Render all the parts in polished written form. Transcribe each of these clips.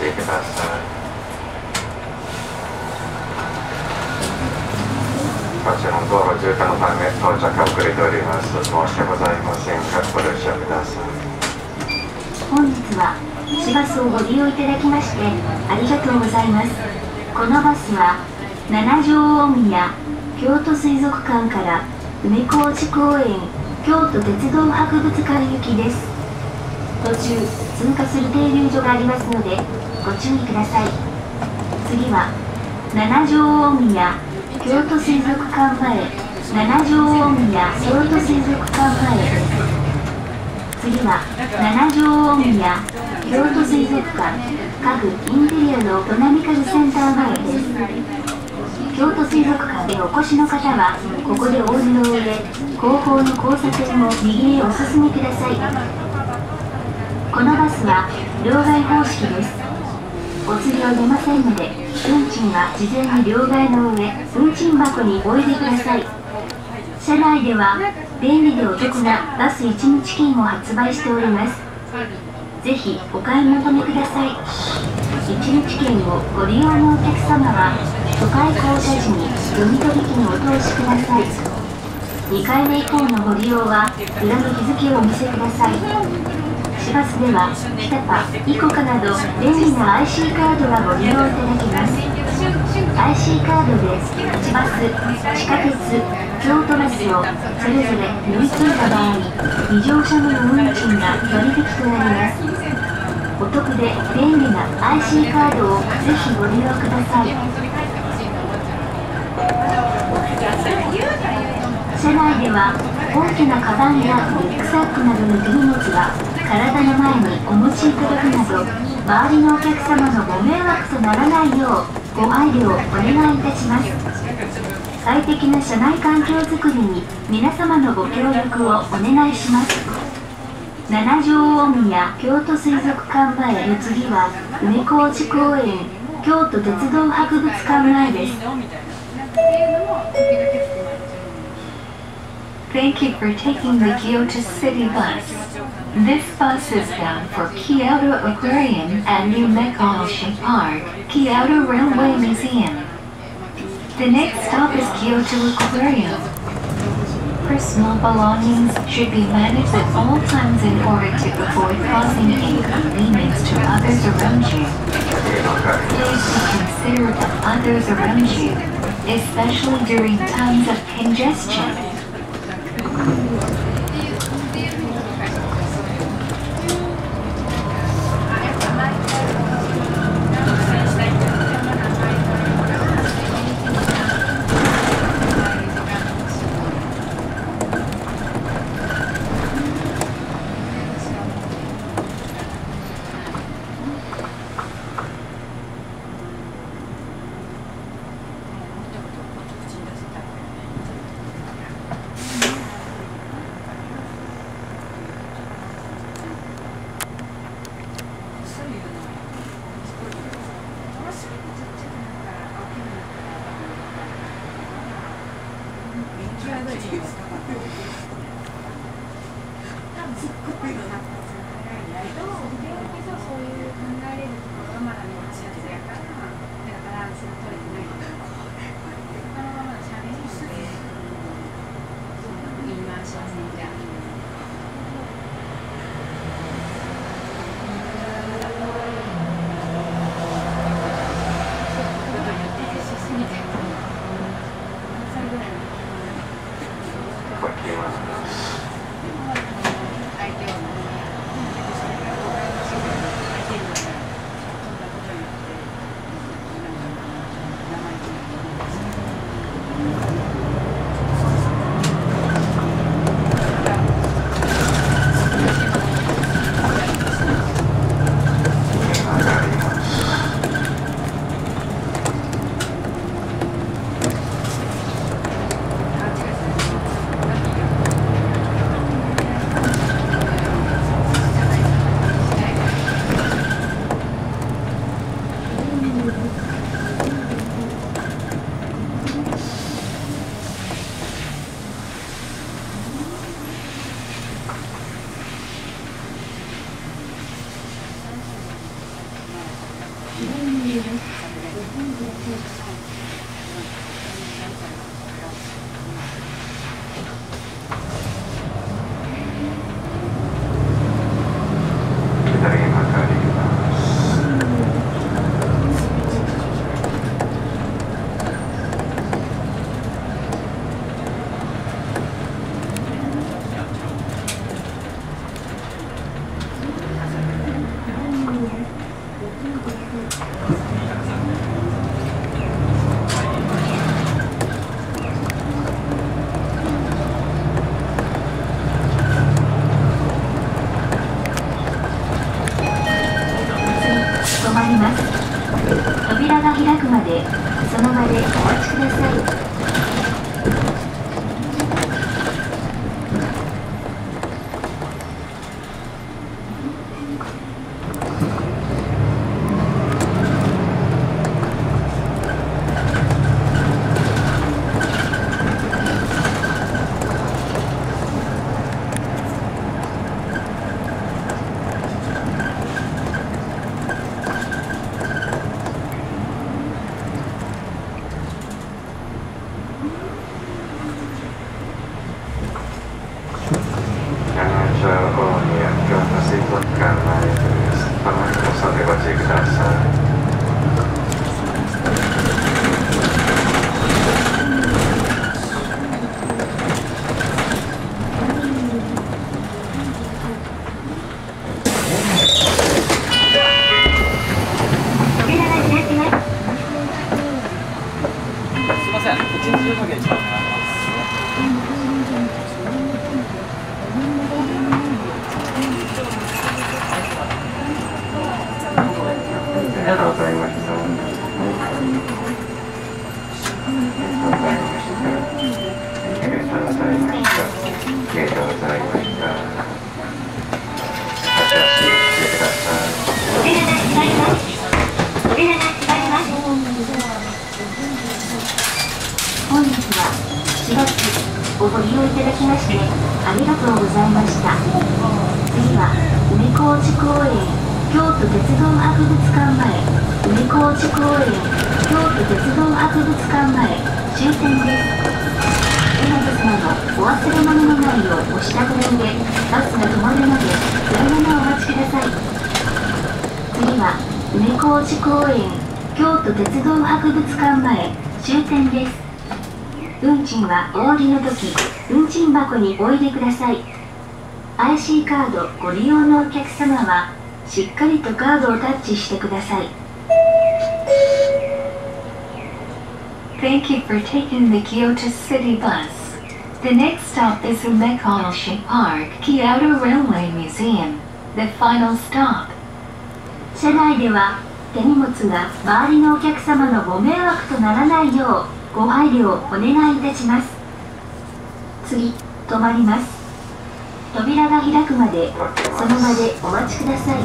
きください。こちらの道路渋滞のため到着遅れております。申し訳ございませんがご了承ください。 本日は市バスをご利用いただきましてありがとうございます。このバスは七条大宮京都水族館から梅小路公園京都鉄道博物館行きです。途中通過する停留所がありますのでご注意ください。次は七条大宮京都水族館前七条大宮京都水族館前です。次は七条大宮京都水族館家具インテリアのドナミカルセンター前です。京都水族館でお越しの方はここでお降りの上後方の交差点を右へお進みください。このバスは両替方式です。お釣りは出ませんので運賃は事前に両替の上運賃箱にお入れください。車内では便利でお得なバス1日券を発売しております。ぜひお買い求めください。1日券をご利用のお客様は都会降車時に読み取り機にお通しください。2回目以降のご利用は裏の日付をお見せください。市バスではピタパ、イコカなど便利な IC カードがご利用いただけます。IC カードで市バス、地下鉄、京都バスをそれぞれ乗り継いだ場合2乗車分の運賃が割引となります。お得で便利な IC カードをぜひご利用ください。車内では大きなカバンやリュックサックなどの手荷物は体の前にお持ちいただくなど周りのお客様のご迷惑とならないようご配慮をお願いいたします。快適な車内環境づくりに皆様のご協力をお願いします。七条大宮京都水族館前の次は梅小路公園京都鉄道博物館前です。 Thank you for taking the Kyoto City Bus. This bus is bound for Kyoto Aquarium and Umekoshi Park, Kyoto Railway Museum. The next stop is Kyoto Aquarium. Personal belongings should be managed at all times in order to avoid causing inconvenience to others around you. Please be considerate of others around you, especially during times of congestion. りがとうございました。ありがとうございました。ありがとうございました。足をしてください。 お願いします。お願いします。本日は4月をご利用いただきましてありがとうございました。次は梅小路公園京都鉄道博物館前梅小路公園京都鉄道博物館前終点です。皆様のお忘れ物のないようお下ごりでバスが止まるのでそのままお待ちください。次は梅小路公園京都鉄道博物館前終点です。運賃はお降りの時運賃箱にお入れください。 IC カードご利用のお客様はしっかりとカードをタッチしてください。 Thank you for taking the Kyoto City Bus. The next stop is Umekoshi Park, Kyoto Railway Museum. The final stop. 車内では手荷物が周りのお客様のご迷惑とならないようご配慮をお願いいたします。次、止まります。扉が開くまでその場でお待ちください。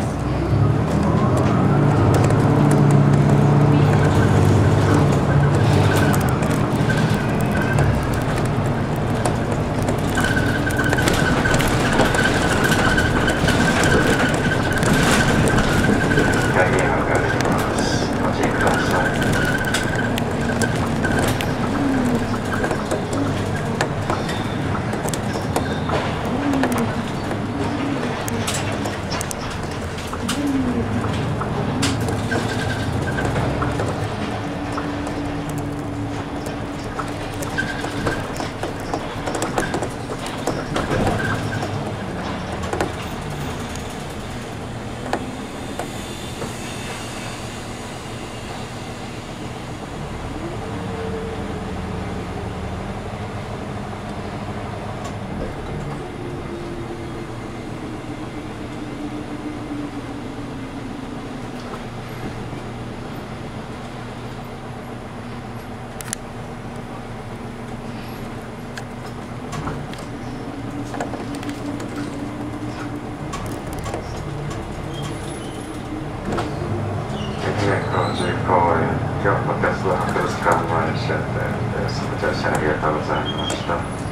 京都鉄道博物館前終点です。ご乗車ありがとうございました。